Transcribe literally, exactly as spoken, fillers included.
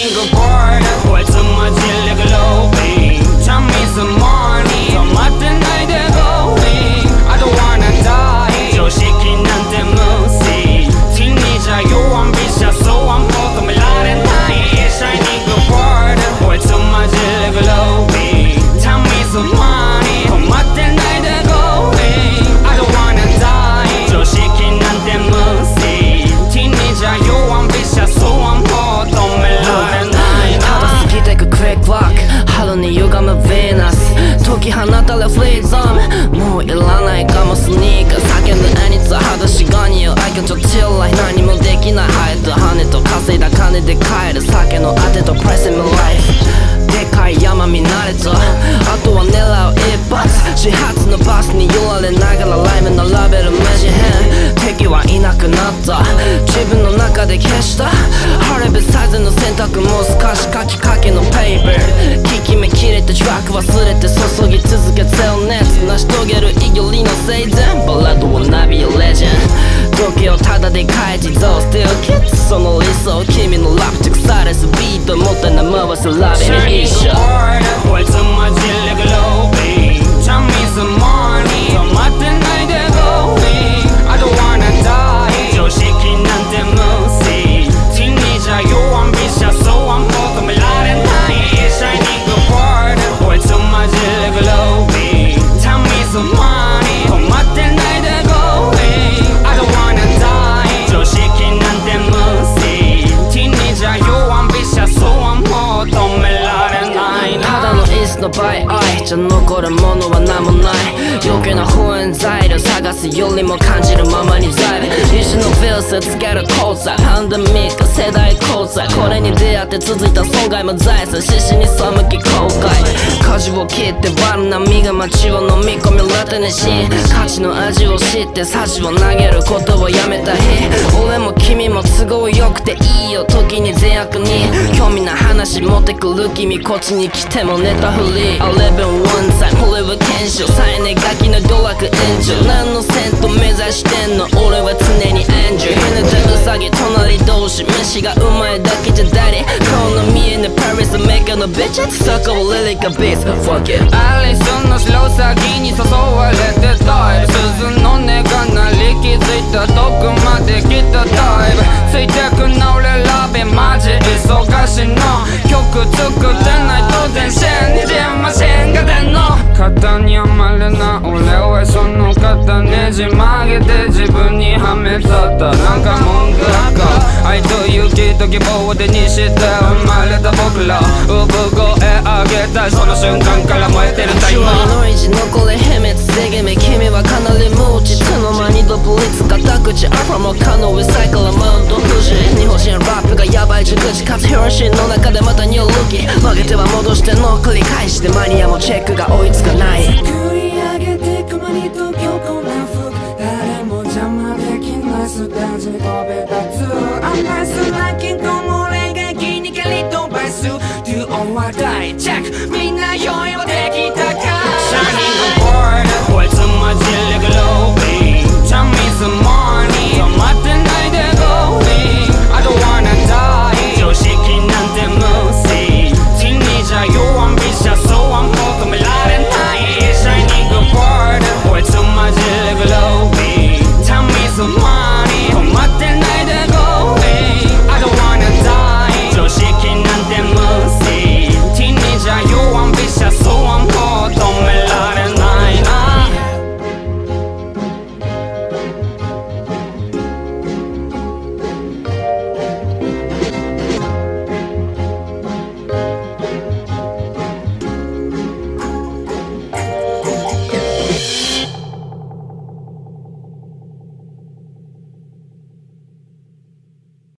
Shining bored What's so much like glowing Tell me some money 止まってないでGOWin I don't wanna die 常識なんて無視 Teenager you ambitious so I'm求められない Shining bored What's so much like glowing Tell me some money 止まってないでGOWin I don't wanna die 常識なんて無視 Teenager you ambitious so I'm求められないただ過ぎていくClick Clack 春に歪むヴィーナス解き放たれfreedom もういらないかもスニーカー叫んだanytime裸足がにう I can just chill like 何もできない生えた羽と稼いだ金で帰る酒のあてと Pressing my life でかい山見慣れたあとは狙う一発始発のバスに揺られながらライム並べる目地変敵はいなくなった自分の中で消した晴れべサイズの選択もう少し書きかけのペーパー効き目切れてトラック忘れて注ぎ続けてる熱成し遂げる意義の生前バラードはナビよレジェンド時計をただで変え地蔵 Still kids その理想君のラップチェックされすビートもったいな回すラビに一緒 What's so much like glowing Tell me some money 止まってないでGOWin I don't wanna die 常識なんて無視 Teenager you ambitious so I'm求められない Shining bored What's so much like glowing Tell me some money 止まってないでGOWin I don't wanna die 常識なんて無視 Teenager you ambitious so I'm求められないただの椅子の倍愛じゃ残るものは何もない余計な不安材料探すよりも感じるままにザイブ一種のフィルスつける交際パンデミック世代交際これに出会って続いた損害も財産獅子に背き後悔舵を切って割る波が街を飲み込みラテネし価値の味を知ってサジを投げることをやめた日俺も君も都合よくていいよ時に善悪に興味な話持ってくる君こっちに来てもネタフリー I live in one time これは検証再ネガキの娯楽炎上何のセント目指してんの俺は常にエンジョイひねたウサギ隣同士飯がうまいだけじゃダディ顔の見えぬパリスメカのビッチそこをリリカビーズ Fuck it アリスの白鷺に誘われてダイブ鈴の音が鳴り気づいたどこまで来たダイブついてくな俺ラビマジ忙しいの曲作ってないと全身にじましんが出んの肩に余るな俺はその肩ねじ曲げて自分にはめたったなんか文句か愛と勇気と希望を手にして生まれた僕ら産声上げたその瞬間から燃えてるタイマーの意地残れ秘密でげめ君はかなり無知つの間に独立片口アフロも可能リサイクルマウント富士日本人ラップがヤバい熟知かつヒロシンの中でまたニュールキー曲げては戻しての繰り返してマニアもチェックが追いつかない作り上げてく間に東京コナフ誰も邪魔できないステージに飛び立つ案内すら金庫も俺が気に蹴り飛ばす Do or die check みんな用意はできたか Shining